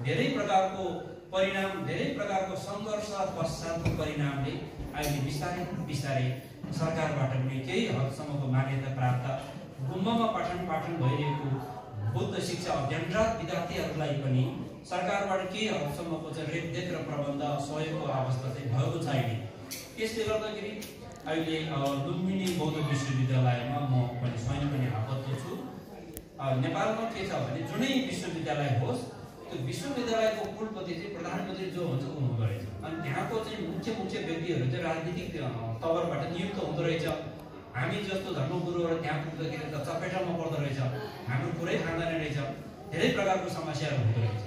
धेरै प्रकारको परिणाम, धेरै प्रकारको सङ्घर्ष पश्चातको परिणामले अहिले बिस्तारै बिस्तारै सरकारबाट पनि केही हदसम्मको मान्यता प्राप्त गुम्बामा पठन पाठन भइरहेको बुद्ध शिक्षा अध्ययनरत विद्यार्थीहरूलाई पनि सरकारबाट केही हदसम्मको चाहिँ रेखदेख र प्रबन्ध सहयोगको अवस्था चाहिँ भएको छ अहिले। यसले गर्दाखेरि अहिले लुम्बिनी बौद्ध विश्वविद्यालयमा म पनि स्वयं पनि आबद्ध छु। नेपालमा के छ भने जुनै विश्वविद्यालय होस् त्यो विश्वविद्यालयको कुलपति चाहिँ प्रधानमन्त्री जो हुन्छ ऊ हुँदो रहेछ। अनि त्यहाँको चाहिँ मुख्य व्यक्तिहरू चाहिँ राजनीतिक तवरबाट नियुक्त हुँदो रहेछ। हामी जस्तो धर्मगुरुहरू त्यहाँ पुग्दाखेरि त चपेटामा पर्दो रहेछ, हाम्रो कुरै खाँदैन रहेछ, धेरै प्रकारको समस्याहरू हुँदो रहेछ।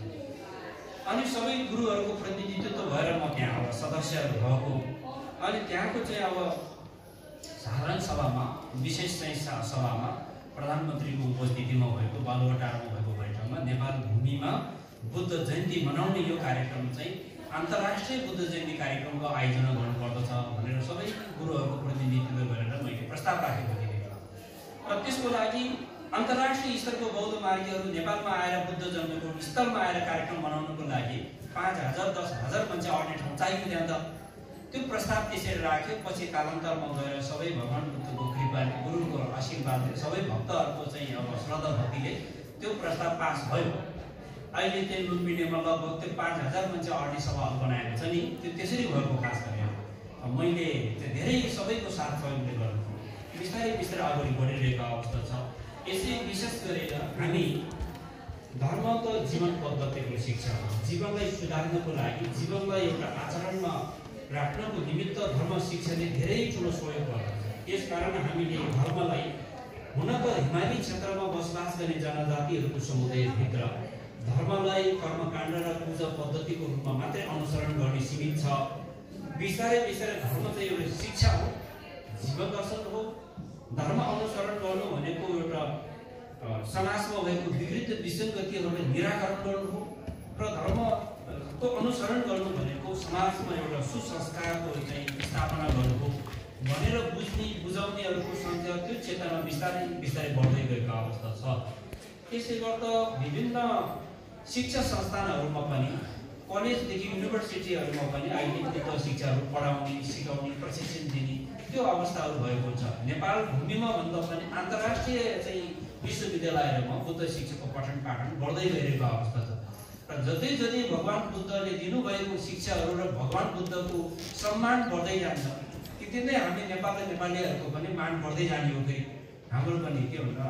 अनि सबै गुरुहरूको प्रतिनिधित्व भएर म त्यहाँ अब सदस्यहरू भएको, अनि त्यहाँको चाहिँ अब साधारण सभामा विशेष चाहिँ सभामा प्रधानमन्त्रीको उपस्थितिमा भएको बालुवाटारमा भएको बैठकमा नेपाल भूमिमा बुद्ध जयन्ती मनाउने यो कार्यक्रम चाहिँ अन्तर्राष्ट्रिय बुद्ध जयन्ती कार्यक्रमको आयोजना गर्नुपर्दछ भनेर सबै गुरुहरूको प्रतिनिधित्व गरेर मैले प्रस्ताव राखेको थिएँ। र त्यसको लागि अन्तर्राष्ट्रिय स्तरको बौद्ध मार्गीहरू नेपालमा आएर बुद्ध जन्मेको स्थलमा आएर कार्यक्रम मनाउनको लागि 5,000 10,000 मान्छे आउने ठाउँ चाहियो त्यहाँ त। त्यो प्रस्ताव त्यसरी राख्यो। पछि कालान्तरमा गएर सबै भगवान बुद्धको कृपाले गुरुको आशीर्वादले सबै भक्तहरूको चाहिँ अब श्रद्धा भक्तिले त्यो प्रस्ताव पास भयो। अहिले चाहिँ लुम्बिनीमा लगभग त्यो 5,000 मान्छे आउने सभाहरू बनाएको छ नि, त्यो त्यसरी भएको खास गरेर मैले त्यो धेरै सबैको साथ सहयोगले गर्नु बिस्तारै बिस्तारै अगाडि बढिरहेको अवस्था छ। यसै विशेष गरेर हामी धर्म त जीवन पद्धतिको शिक्षा हो। जीवनलाई सुधार्नको लागि, जीवनलाई एउटा आचरणमा राख्नको निमित्त धर्म शिक्षाले धेरै ठुलो सहयोग गर्दछ। यसकारण हामीले धर्मलाई हुन त हिमाली क्षेत्रमा बसोबास गर्ने जनजातिहरूको समुदायभित्र धर्मलाई कर्मकाण्ड र पूजा पद्धतिको रूपमा मात्रै अनुसरण गर्ने सीमित छ। बिस्तारै बिस्तारै धर्म चाहिँ एउटा शिक्षा हो, जीवन दर्शन हो। धर्म अनुसरण गर्नु भनेको एउटा समाजमा भएको विकृत विसङ्गतिहरूलाई निराकरण गर्नु हो र धर्मको अनुसरण गर्नु भनेको समाजमा एउटा सुसंस्कारको चाहिँ स्थापना गर्नु हो भनेर बुझाउनेहरूको सङ्ख्या त्यो क्षेत्रमा बिस्तारै बिस्तारै बढ्दै गएको अवस्था छ। त्यसले गर्दा विभिन्न शिक्षा संस्थानहरूमा पनि कलेजदेखि युनिभर्सिटीहरूमा पनि अहिले बुद्ध शिक्षाहरू पढाउने, सिकाउने, प्रशिक्षण दिने त्यो अवस्थाहरू भएको छ। नेपाल भूमिमा भन्दा पनि अन्तर्राष्ट्रिय चाहिँ विश्वविद्यालयहरूमा बुद्ध शिक्षाको पठन पाठन बढ्दै गइरहेको अवस्था छ। र जति जति भगवान बुद्धले दिनुभएको शिक्षाहरू र भगवान बुद्धको सम्मान बढ्दै जान्छ त्यति नै हामी नेपाल र नेपालीहरूको पनि मान बढ्दै जाने हो। फेरि हाम्रो पनि के भन्छ,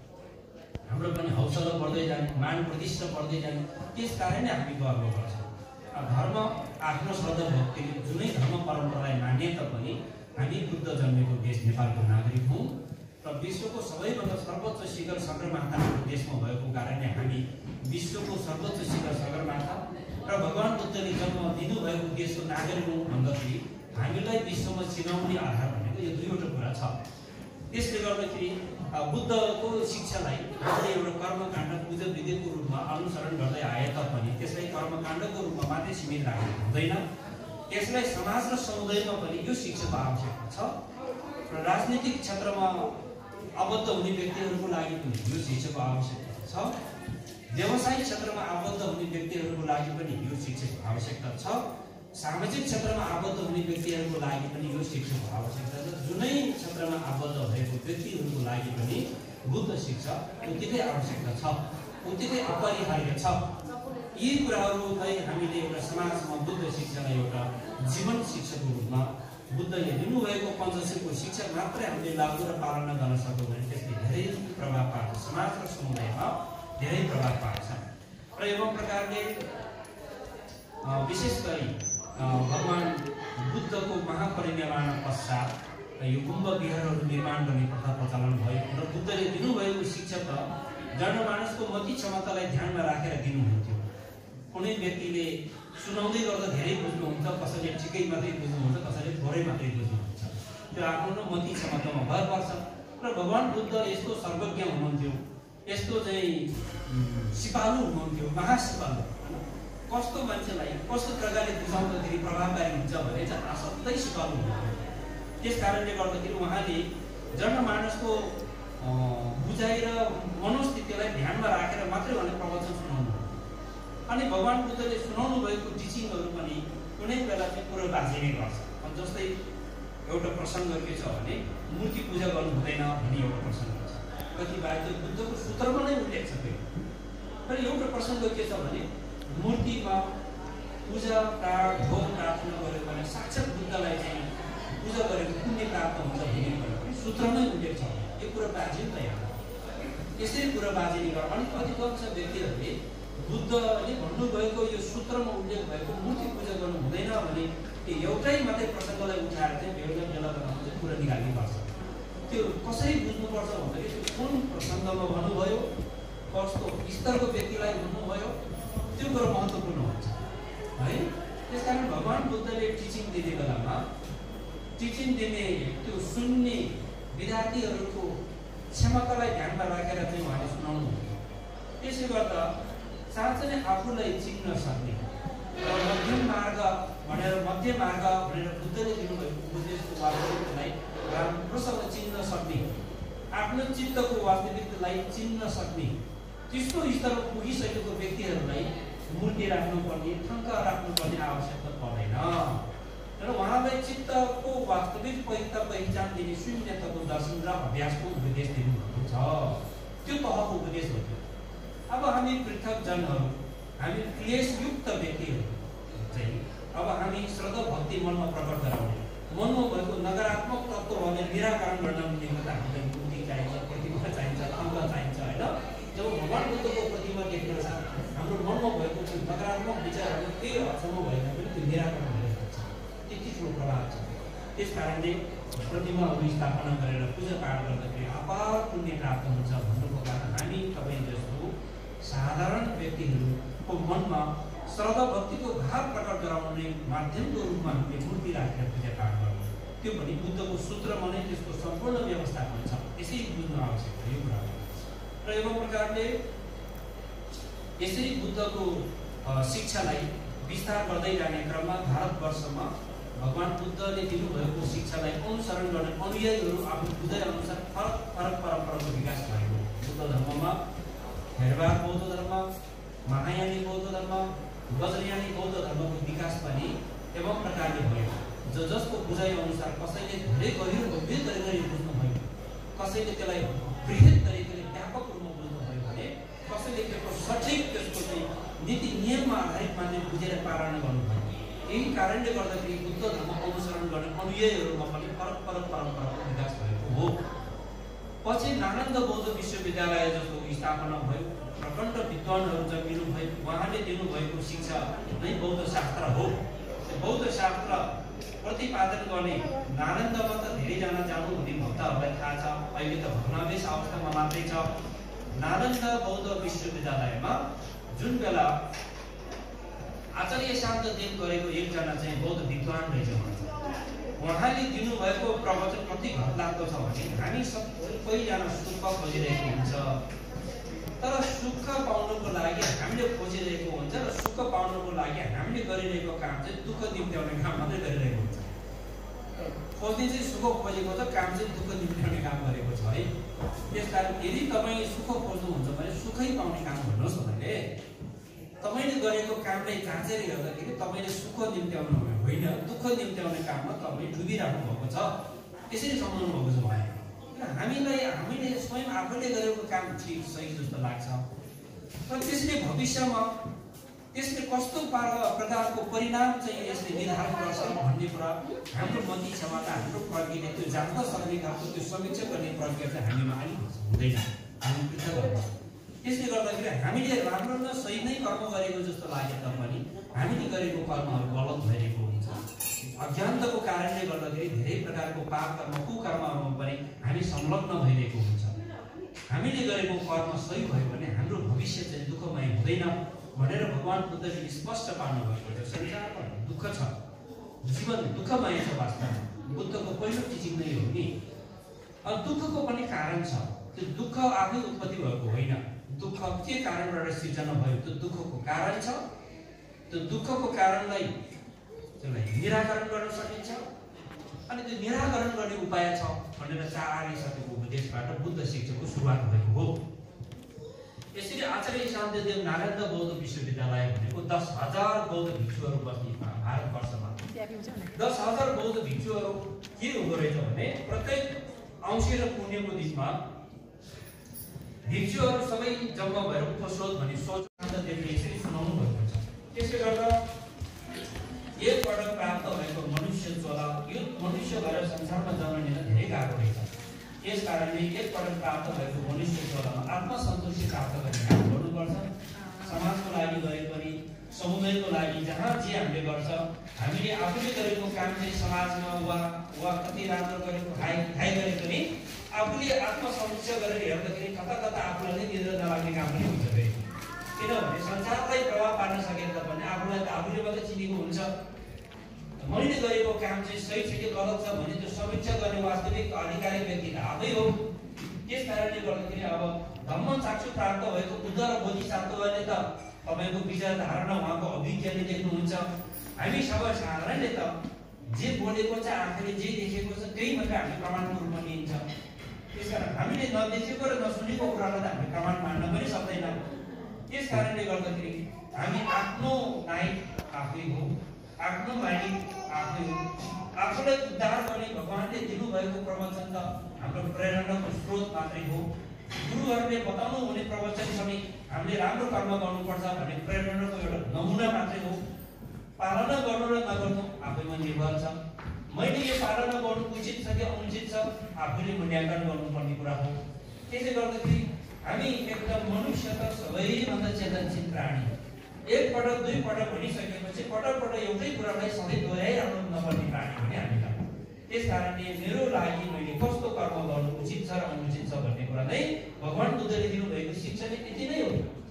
हाम्रो पनि हौसला बढ्दै जाने, मान प्रतिष्ठा बढ्दै जाने। त्यस कारणले हामी गर्व गर्छौँ। धर्म आफ्नो श्रद्धा भक्तिले जुनै धर्म परम्परालाई माने तापनि हामी बुद्ध जन्मेको देश नेपालको नागरिक हौँ र विश्वको सबैभन्दा सर्वोच्च शिखर सगरमाथा हाम्रो देशमा भएको कारणले हामी विश्वको सर्वोच्च शिखर सगरमाथा र भगवान बुद्धले जन्म दिनुभएको देशको नागरिक हौँ भन्दाखेरि हामीलाई विश्वमा चिनाउने आधार भनेको यो दुईवटा कुरा छ। त्यसले गर्दाखेरि बुद्धको शिक्षालाई हामीले एउटा कर्मकाण्ड पूजा विधिको रूपमा अनुसरण गर्दै आए तापनि त्यसलाई कर्मकाण्डको रूपमा मात्रै सीमित राख्नु हुँदैन। यसलाई समाज र समुदायमा पनि यो शिक्षाको आवश्यकता छ र राजनीतिक क्षेत्रमा आबद्ध हुने व्यक्तिहरूको लागि पनि यो शिक्षाको आवश्यकता छ। व्यवसायिक क्षेत्रमा आबद्ध हुने व्यक्तिहरूको लागि पनि यो शिक्षाको आवश्यकता छ। सामाजिक क्षेत्रमा आबद्ध हुने व्यक्तिहरूको लागि पनि यो शिक्षाको आवश्यकता छ। जुनै क्षेत्रमा आबद्ध भएको व्यक्तिहरूको लागि पनि बुद्ध शिक्षा उत्तिकै आवश्यकता छ, उत्तिकै अपरिहार्य छ। यी कुराहरू चाहिँ हामीले एउटा समाजमा बुद्ध शिक्षालाई एउटा जीवन शिक्षाको रूपमा बुद्धले दिनुभएको पञ्चशीलको शिक्षा मात्रै हामीले लागू र पालना गर्न सक्यौँ भने त्यसले धेरै प्रभाव पार्छ, समाज र समुदायमा धेरै प्रभाव पार्छ। र एवं प्रकारले विशेष गरी भगवान बुद्धको महापरिनिर्वाण पश्चात यो गुम्बा विहारहरू निर्माण गर्ने प्रथा प्रचलन भयो र बुद्धले दिनुभएको शिक्षा त जनमानसको मति क्षमतालाई ध्यानमा राखेर दिनुहुन्थ्यो। कुनै व्यक्तिले सुनाउँदै गर्दा धेरै बुझ्नुहुन्छ, कसैले ठिकै मात्रै बुझ्नुहुन्छ, कसैले थोरै मात्रै बुझ्नुहुन्छ। त्यो आफ्नो मति क्षमतामा भर पर्छ। र भगवान बुद्ध यस्तो सर्वज्ञ हुनुहुन्थ्यो, यस्तो चाहिँ सिपालु हुनुहुन्थ्यो, महासिपालु। कस्तो मान्छेलाई कस्तो प्रकारले बुझाउँदाखेरि प्रभावकारी हुन्छ भने चाहिँ असाध्यै सिपालु हुनुहुन्थ्यो। त्यस कारणले गर्दाखेरि उहाँले जनमानसको बुझाइ र मनोस्थितिलाई ध्यानमा राखेर मात्रै उहाँले प्रवचन सुनाउनु। अनि भगवान बुद्धले सुनाउनु भएको टिचिङहरू पनि कुनै बेला चाहिँ कुरो बाजिने गर्छ। जस्तै एउटा प्रसङ्ग के छ भने मूर्ति पूजा गर्नु हुँदैन भन्ने एउटा प्रसङ्ग छ। कतिपय त्यो बुद्धको सूत्रमा नै उल्लेख छ त्यो। तर एउटा प्रसङ्ग के छ भने मूर्तिमा पूजा पाठ भोग प्रार्थना गर्यो भने साक्षात् बुद्धलाई चाहिँ पूजा गरेको पुण्य प्राप्त हुन्छ भन्ने कुरा पनि सूत्रमै उल्लेख छ। यो कुरा बाजिन्छ यहाँ। यसरी कुरा बाजिने गर्छ। अनि अधिकांश व्यक्तिहरूले बुद्धले भन्नुभएको यो सूत्रमा उल्लेख भएको मूर्ति पूजा गर्नु हुँदैन भने एउटै मात्रै प्रसङ्गलाई उठाएर चाहिँ बेला बेला बनाउनु चाहिँ कुरा निकाल्ने गर्छ। त्यो कसरी बुझ्नुपर्छ भन्दाखेरि त्यो कुन प्रसङ्गमा भन्नुभयो, कस्तो स्तरको व्यक्तिलाई भन्नुभयो, त्यो कुरा महत्त्वपूर्ण हुन्छ है। त्यसकारण भगवान बुद्धले टिचिङ दिने बेलामा टिचिङ दिने त्यो सुन्ने विद्यार्थीहरूको क्षमतालाई ध्यानमा राखेर चाहिँ उहाँले सुनाउनु हुन्थ्यो। त्यसले गर्दा साँच्चै नै आफूलाई चिन्न सक्ने र मध्यम मार्ग भनेर बुद्धले दिनुभएको उपदेशको वास्तविकतालाई राम्रोसँग चिन्न सक्ने, आफ्नो चित्तको वास्तविकतालाई चिन्न सक्ने त्यस्तो स्तरमा पुगिसकेको व्यक्तिहरूलाई मूर्ति राख्नुपर्ने, थङ्क राख्नुपर्ने आवश्यकता पर्दैन। र उहाँलाई चित्तको वास्तविक पहिचान दिने शून्यताको दर्शन र अभ्यासको उपदेश दिनुभएको छ। त्यो तहको उपदेश हो। अब हामी पृथक जनहरू, हामी क्लेशयुक्त व्यक्तिहरू चाहिँ अब हामी श्रद्धा भक्ति मनमा प्रकट गराउने, मनमा भएको नकारात्मक तत्त्वहरूलाई निराकरण गर्न निम्ति हामीलाई मूर्ति चाहिन्छ, प्रतिमा चाहिन्छ, थङ्क चाहिन्छ होइन। जब भगवान बुद्धको प्रतिमा देख्न हाम्रो मनमा भएको त्यो नकारात्मक विचारहरू केही हदसम्म भएन पनि त्यो निराकरण हुन सक्छ। त्यति ठुलो प्रभाव छ। त्यस कारणले प्रतिमाहरू स्थापना गरेर पूजापाठ गर्दाखेरि अपार पुण्य प्राप्त हुन्छ भन्नुको कारण हामी तपाईँ जस्तो साधारण व्यक्तिहरूको मनमा श्रद्धा भक्तिको भाव प्रकट गराउने माध्यमको रूपमा हामीले मूर्ति राखेर पूजापाठ गर्नु, त्यो पनि बुद्धको सूत्रमा नै त्यसको सम्पूर्ण व्यवस्थापन छ। त्यसै बुझ्नु आवश्यक हो यो कुरा। र एवं प्रकारले यसरी बुद्धको शिक्षालाई विस्तार गर्दै जाने क्रममा भारतवर्षमा भगवान बुद्धले दिनुभएको शिक्षालाई अनुसरण गर्ने अनुयायीहरू आफ्नो बुझाइअनुसार फरक फरक परम्पराको विकास भएको। बुद्ध धर्ममा थेरवाद बौद्ध धर्म, महायानी बौद्ध धर्म, वज्रयानी बौद्ध धर्मको विकास पनि एवं प्रकारले भयो। जसको बुझाइअनुसार कसैले धेरै गहिरो गम्भीर तरिकाले बुझ्नुभयो, कसैले त्यसलाई बृहत तरिकाले व्यापक रूपमा बुझ्नुभयो भने कसैले त्यसको सठिक त्यसको चाहिँ नीति नियममा आधारित मात्रै बुझेर पालन गर्नुभयो। यही कारणले गर्दाखेरि बुद्ध धर्म अनुसरण गर्ने अनुयायीहरूमा पनि फरक फरक परम्पराको विकास भएको हो। पछि नालन्दा बौद्ध विश्वविद्यालय जस्तो स्थापना भयो, प्रचण्ड विद्वानहरू जन्मिनु भयो। उहाँले दिनुभएको शिक्षा नै बौद्ध शास्त्र हो। बौद्ध शास्त्र प्रतिपादन गर्ने नालन्दामा त धेरैजना जानुहुने भक्तहरूलाई थाहा छ। अहिले त भग्नावशेष अवस्थामा मात्रै छ। नालन्दा बौद्ध विश्वविद्यालयमा जुन बेला आचार्य शान्तदेव गरेको एकजना चाहिँ बौद्ध विद्वान रहेछ भन्छ। उहाँले दिनुभएको प्रवचन कति घटलाग्दो छ भने हामी सबैजना सुख खोजिरहेको हुन्छ, तर सुख पाउनको लागि हामीले खोजिरहेको हुन्छ र सुख पाउनको लागि हामीले गरिरहेको काम चाहिँ दुःख निम्त्याउने काम मात्रै गरिरहेको हुन्छ। खोज्ने चाहिँ सुख खोजेको छ, काम चाहिँ दुःख निम्त्याउने काम गरेको छ है। त्यसकारण यदि तपाईँ सुख खोज्नुहुन्छ भने सुखै पाउने काम भन्नुहोस् भने तपाईँले गरेको कामलाई जाँचेर हेर्दाखेरि तपाईँले सुख निम्त्याउनु होइन, दुःख निम्त्याउने काममा तपाईँ डुबिराख्नु भएको छ। त्यसरी सम्झाउनु भएको छ उहाँले। हामीले स्वयं आफूले गरेको काम ठिक सही जस्तो लाग्छ, तर त्यसले भविष्यमा त्यसले कस्तो प्रकारको परिणाम चाहिँ यसले निर्धारण गर्छ भन्ने कुरा हाम्रो मति क्षमता, हाम्रो प्रज्ञाले त्यो जान्न सक्ने खालको त्यो समीक्षा गर्ने प्रक्रिया चाहिँ हामीमा अलिक हुँदैन। हामी पृथक गर्छौँ। त्यसले गर्दाखेरि हामीले राम्रो न सही नै कर्म गरेको जस्तो लागे तापनि हामीले गरेको कर्महरू गलत भइरहेको हुन्छ। अज्ञानताको कारणले गर्दाखेरि धेरै प्रकारको पाप कर्म कुकर्ममा पनि हामी संलग्न भइरहेको हुन्छ। हामीले गरेको कर्म सही भयो भने हाम्रो भविष्य चाहिँ दुःखमय हुँदैन भनेर भगवान बुद्धले स्पष्ट पार्नु भएको छ। संसारमा दुःख छ, जीवन दुःखमय छ। वास्तवमा बुद्धको पहिलो टिचिङ नै हो नि। दुःखको पनि कारण छ। त्यो दुःख आफै उत्पत्ति भएको होइन। दुःख के कारणबाट सिर्जना भयो त्यो दुःखको कारण छ। त्यो दुःखको कारणलाई त्यसलाई निराकरण गर्न सकिन्छ। अनि त्यो निराकरण गर्ने उपाय छ भनेर 4 आर्य सत्यको उपदेशबाट बुद्ध शिक्षाको सुरुवात भएको हो। यसरी आचार्य शान्तिदेव नारायण बौद्ध विश्वविद्यालय भनेको 10,000 बौद्ध भिक्षुहरू बस्ने भारतवर्षमा 10,000 बौद्ध भिक्षुहरू के हुँदो रहेछ भने प्रत्येक औँसी र पुण्यको दिनमा भिक्षुहरू सबै जम्मा भएर उपस्रोत भन्ने सोच शान्तिदेवले यसरी सुनाउनु भएको छ। त्यसले गर्दा एक पटक प्राप्त भएको मनुष्य चोला यो मनुष्य भएर संसारमा जन्मने धेरै गाह्रो रहेछ। यस कारणले एक पटक प्राप्त भएको मनुष्य चोलामा आत्मसन्तुष्टि प्राप्त गर्ने काम गर्नुपर्छ। समाजको लागि गरे पनि समुदायको लागि जहाँ जे हामीले गर्छ हामीले आफूले गरेको काम चाहिँ समाजमा वा कति राम्रो गरेको हाई गरे पनि आफूले आत्मसमीक्षा गरेर हेर्दाखेरि कता कता आफूलाई नै निद्रा नलाग्ने काम पनि हुन्छ फेरि। किनभने संसारलाई प्रभाव पार्न सकेन भने आफूलाई त आफूले मात्रै चिनेको हुन्छ। मैले गरेको काम चाहिँ सही छ कि गलत छ भने त्यो समीक्षा गर्ने वास्तविक आधिकारिक व्यक्ति त आफै हो। त्यस कारणले गर्दाखेरि अब धम्म चाक्षु प्राप्त भएको बुद्ध र बोधिसत्वले त तपाईको विचारधारा उहाँको अभिज्ञानले देख्नुहुन्छ। हामी सर्वसाधारणले त जे बोलेको छ आफूले जे देखेको छ त्यही मात्र हामी प्रमाणको रूपमा लिन्छ। त्यसकारण हामीले नदेखेको र नसुनेको कुरालाई त हामी प्रमाण मान्न पनि सक्दैन। त्यस कारणले गर्दाखेरि हामी आफ्नो नायक आफै हो, आफ्नो मालिक आफै हो। आफूलाई उद्धार गर्ने भगवानले दिनुभएको प्रवचन त हाम्रो प्रेरणाको स्रोत मात्रै हो। गुरुहरूले बताउनु हुने प्रवचन पनि हामीले राम्रो कर्म गर्नुपर्छ भन्ने प्रेरणाको एउटा नमुना मात्रै हो। पालना गर्नु र नगर्नु आफैमा निर्भर छ। मैले यो पालना गर्नु उचित छ कि अनुचित छ आफूले मूल्याङ्कन गर्नुपर्ने कुरा हो। त्यसले गर्दाखेरि हामी एकदम मनुष्य त सबैभन्दा चेतनशील प्राणी। एक पटक दुई पटक भनिसकेपछि पटक पटक एउटै कुरालाई सधैँ दोहोऱ्याइरहनु नपर्ने प्राणी हो नि हामी त। त्यस कारणले मेरो लागि मैले कस्तो कर्म गर्नु उचित छ र अनुचित छ भन्ने कुरा नै भगवान बुद्धले दिनुभएको शिक्षा चाहिँ यति नै हो।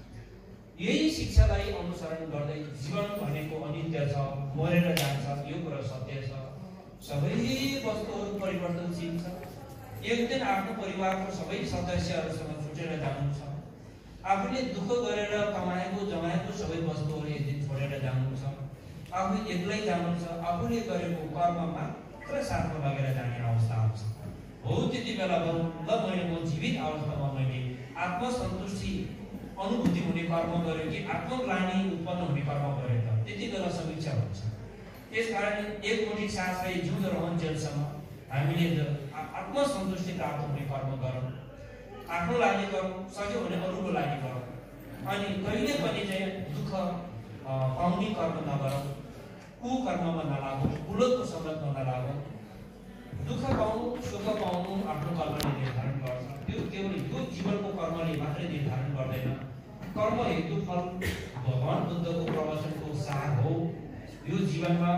यही शिक्षालाई अनुसरण गर्दै जीवन भनेको अनित्य छ, मरेर जान्छ, यो कुरा सत्य छ। सबै वस्तुहरू परिवर्तनशील छ। एक दिन आफ्नो परिवारको सबै सदस्यहरूसँग छुटेर जानु छ। आफूले दुःख गरेर कमाएको जमाएको सबै वस्तुहरू एक दिन छोडेर जानु छ। आफू एक्लै जानु छ। आफूले गरेको कर्म मात्र साथमा लगेर जाने अवस्था आउँछ। हो त्यति बेला मैले म जीवित अवस्थामा मैले आत्मसन्तुष्टि अनुभूति हुने कर्म गर्यो कि आत्मग्लानि उत्पन्न हुने कर्म गर्यो त त्यति बेला समीक्षा हुन्छ। त्यसकारण एक मुठी सासलाई जिउँदो रहन्जेलसम्म हामीले आत्मसन्तुष्टि प्राप्त हुने कर्म गरौँ। आफ्नो लागि गरौँ, सक्यो भने अरूको लागि गरौँ। अनि कहिले पनि चाहिँ दुःख पाउने कर्म नगरौँ, कुकर्ममा नलागौँ, कुलतको सङ्गतमा नलागौँ। दुःख पाउनु सुख पाउनु आफ्नो कर्मले निर्धारण गर्छ। त्यो केवल यो जीवनको कर्मले मात्रै निर्धारण गर्दैन। कर्म हेतु फल भगवान बुद्धको प्रवचनको सार हो। यो जीवनमा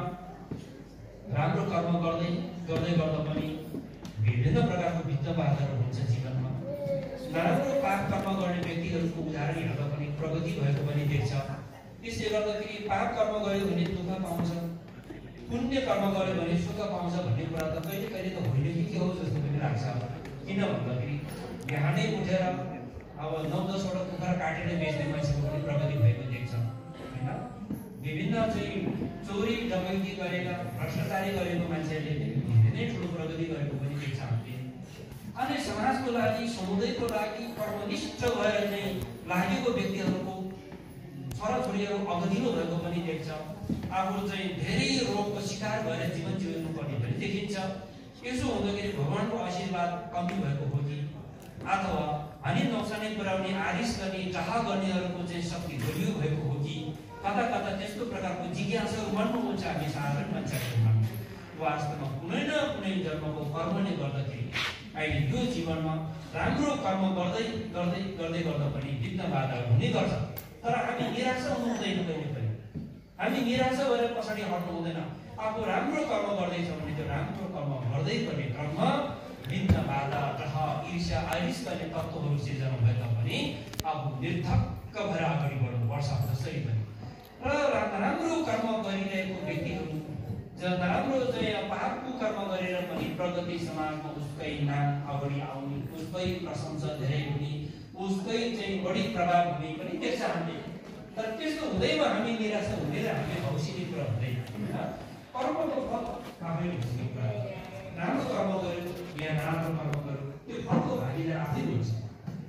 राम्रो कर्म गर्दै गर्दा पनि विभिन्न प्रकारको विघ्न बाधाहरू हुन्छ जीवनमा। नराम्रो पाप कर्म गर्ने व्यक्तिहरूको उदाहरण हेर्दा पनि प्रगति भएको पनि देख्छ। त्यसले गर्दाखेरि पाप कर्म गर्यो भने दुःख पाउँछ, पुण्य कर्म गर्यो भने सुख पाउँछ भन्ने कुरा त कहिले कहिले त होइन कि के हो जस्तो पनि लाग्छ। किन भन्दाखेरि बिहानै उठेर अब 9-10 वटा कुखुरा काटेर बेच्ने मान्छेको पनि प्रगति भएको देख्छ होइन। विभिन्न चाहिँ चोरी डकैती गरेर भ्रष्टाचारी गरेको मान्छेहरूले धेरै ठुलो प्रगति गरेको पनि देख्छ हामीले। अनि समाजको लागि समुदायको लागि कर्मनिष्ठ भएर चाहिँ लागेको व्यक्तिहरूको छोराछोरीहरू अघिल्लो भएको पनि देख्छ। आफू चाहिँ धेरै रोगको शिकार भएर जीवन जिउनु पर्ने पनि देखिन्छ। यसो हुँदाखेरि भगवानको आशीर्वाद कमी भएको हो कि अथवा हानि नोक्सानी पुर्याउने आरिस गर्ने चाह गर्नेहरूको चाहिँ शक्ति बलियो भएको हो कि कता कता त्यस्तो प्रकारको जिज्ञासाहरू मनमा हुन्छ हामी साधारण मान्छेहरूमा। वास्तवमा कुनै न कुनै जन्मको कर्मले गर्दाखेरि अहिले यो जीवनमा राम्रो कर्म गर्दै गर्दै गर्दै गर्दा पनि विघ्न बाधाहरू हुने गर्छ। तर हामी निराशा हुनु हुँदैन कहिले पनि। हामी निराशा भएर पछाडि हट्नु हुँदैन। आफू राम्रो कर्म गर्दैछ भने त्यो राम्रो कर्म गर्दै गर्ने क्रममा विघ्न बाधा चाह ईर्ष्या आरिस गर्ने तत्त्वहरू सिर्जना भए तापनि आफू निर्धक्क भएर अगाडि बढ्नुपर्छ जसरी पनि। र नराम्रो कर्म गरिरहेको व्यक्तिहरू नराम्रो चाहिँ पापको कर्म गरेर पनि प्रगति समाजमा उसकै नाम अगाडि आउने, उसकै प्रशंसा धेरै हुने, उसकै चाहिँ बढी प्रभाव हुने पनि देख्छ हामीले। तर त्यस्तो हुँदैमा हामी निराशा हुँदैन, हामी हौसिने कुरा हुँदैन। कर्मको फल आफैले भोग्ने कुरा हो। राम्रो कर्म गर्यो या नराम्रो कर्म गर्यो त्यो फलको भागीदार आफै हुन्छ।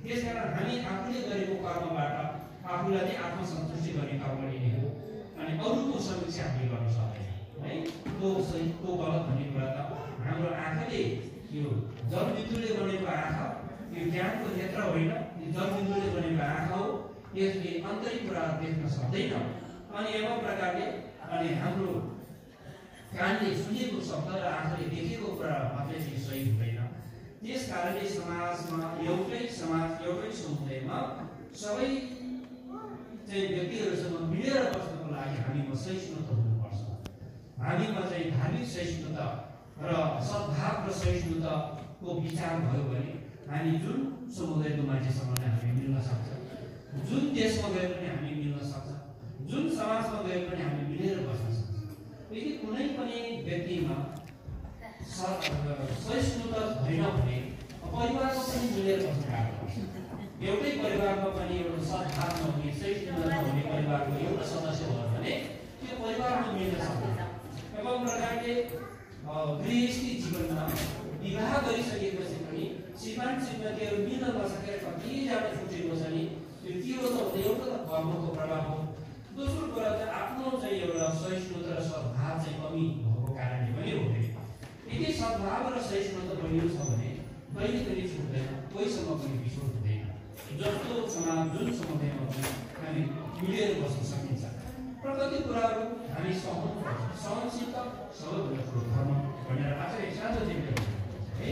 त्यसकारण हामी आफूले गरेको कर्मबाट आफूलाई नै आत्मसन्तुष्टि गर्ने कर्म लिने हो अनि अरूको समीक्षा हामीले गर्न सक्दैन है। त्यो सही त्यो गलत भन्ने कुरा त हाम्रो आँखाले यो जलबिन्दुले बनेको आँखा यो ज्ञानको नेत्र होइन, यो जलबिन्दुले बनेको आँखा हो, यसले आन्तरिक कुराहरू देख्न सक्दैन। अनि एवं प्रकारले अनि हाम्रो कानले सुनेको शब्द र आँखाले देखेको कुरा मात्रै चाहिँ सही हुँदैन। त्यस कारणले समाजमा एउटै समाज एउटै समुदायमा सबै चाहिँ व्यक्तिहरूसँग मिलेर बस्नको लागि हामीमा सहिष्णुता हुनुपर्छ। हामीमा चाहिँ धार्मिक सहिष्णुता र सद्भाव र सहिष्णुताको विचार भयो भने हामी जुन समुदायको मान्छेसँग नै हामी मिल्न सक्छ, जुन देशमा गए पनि हामी मिल्न सक्छ, जुन समाजमा गए पनि हामी मिलेर बस्न सक्छ। यदि कुनै पनि व्यक्तिमा सहिष्णुता छैन भने परिवारमा पनि मिलेर बस्न गाह्रो पर्छ। एउटै परिवारमा पनि एउटा सद्भाव नहुने सहिष्णुता नहुने परिवारको एउटा सदस्य भयो भने त्यो परिवारमा मिल्न सक्दैन। एवं प्रकारले गृहस्थी जीवनमा विवाह गरिसकेपछि पनि श्रीमान श्रीमतीहरू मिल्न नसकेर कतिजना छुटेको छ नि, त्यो के हो त एउटा त कर्मको प्रभाव हो। दोस्रो कुरा चाहिँ आफ्नो चाहिँ एउटा सहिष्णुता र सद्भाव चाहिँ कमी भएको कारणले पनि हो। यदि सद्भाव र सहिष्णुता बलियो छ भने कहिले पनि छुट्दैन, कोहीसँग पनि विछोड हुँदैन। जस्तो समाज जुन समुदायमा पनि हामी मिलेर बस्न सकिन्छ। प्रगति कुराहरू हामी सहनुपर्छ। सहनशीलता सबैभन्दा ठुलो धर्म भनेर आचार्य साझा है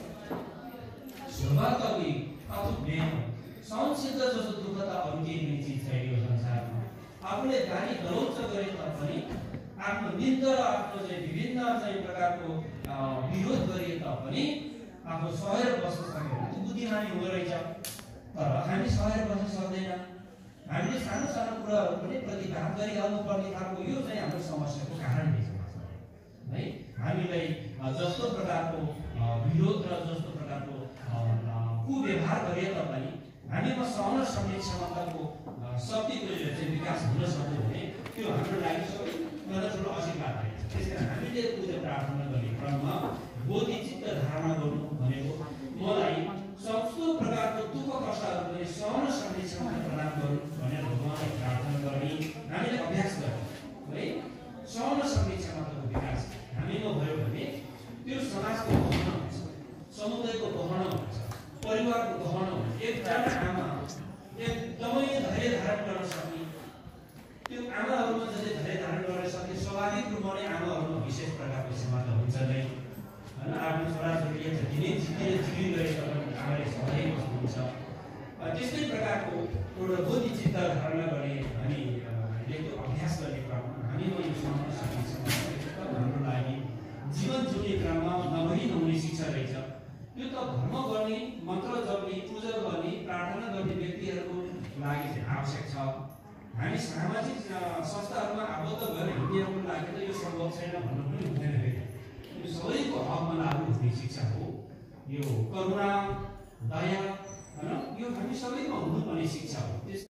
स्वभावकवि अथुट ज्ञान सहनशीलता जस्तो दुःख त अरू केही पनि चिज छैन यो संसारमा। आफूले गाली गलौज गरे तापनि आफ्नो निन्दा र आफ्नो चाहिँ विभिन्न चाहिँ प्रकारको विरोध गरिए तापनि आफू सहेर बस्न सक्यो भने बुद्धिमानी हुँदो रहेछ। तर हामी सहेर बस्न सक्दैन। हामीले सानो सानो कुराहरू पनि प्रतिवाद गरिहाल्नु पर्ने खालको यो चाहिँ हाम्रो समस्याको कारण है। हामीलाई जस्तो प्रकारको विरोध र जस्तो प्रकारको कुव्यवहार गरे तापनि हामीमा सहन सक्ने क्षमताको शक्तिको चाहिँ विकास हुन सक्यो भने त्यो हाम्रो लागि सबैभन्दा ठुलो आशीर्वाद रहेछ। त्यसकारण हामीले पूजा प्रार्थना गर्ने क्रममा बोधिचित्त धारणा गर्नु भनेको मलाई सस्तो प्रकारको दुःख कष्टहरू पनि सहन सक्ने क्षमता प्रदान गर्नु भनेर भगवानलाई प्रार्थना गर्ने हामीले अभ्यास गर्छौँ है। सहन सक्ने क्षमताको विकास हामीमा भयो भने त्यो समाजको गहना हुन्छ, समुदायको गहना हुन्छ, परिवारको गहना हुन्छ। एकजना आमा एकदमै धैर्य धारण गर्न सक्ने, त्यो आमाहरूमा जसले धैर्य धारण गर्न सक्ने स्वाभाविक रूपमा नै आमाहरूमा विशेष प्रकारको क्षमता हुन्छ नै होइन। आफ्नो छोराछोरीले जति नै जिकिर गरेको पनि आमाले सधैँ बस्नुहुन्छ। त्यस्तै प्रकारको एउटा बोधिचित्त धारणा गर्ने हामीले त्यो अभ्यास गर्ने क्रममा हामीमा यो सहन सक्ने क्षमता हाम्रो लागि जीवन जिउने क्रममा नभई नहुने शिक्षा रहेछ। यो त धर्म गर्ने, मन्त्र जप्ने, पूजा गर्ने, प्रार्थना गर्ने व्यक्तिहरूको लागि चाहिँ आवश्यक छ। हामी सामाजिक संस्थाहरूमा आबद्ध भएर हिँड्नेहरूको लागि त यो सम्भव छैन भन्नु पनि हुँदैन। यो सबैको हकमा लागू हुने शिक्षा हो। यो करुणा, दया होइन, यो हामी सबैमा हुनुपर्ने शिक्षा हो।